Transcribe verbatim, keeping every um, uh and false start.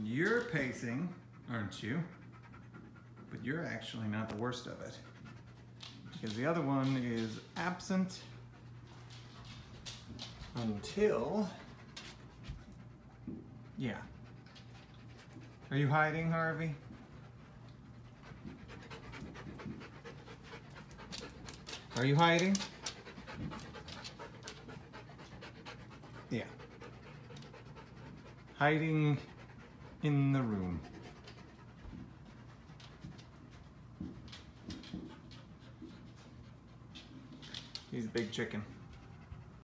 You're pacing, aren't you? But you're actually not the worst of it. Because the other one is absent until, yeah. Are you hiding, Harvey? Are you hiding? Yeah. Hiding in the room. He's a big chicken.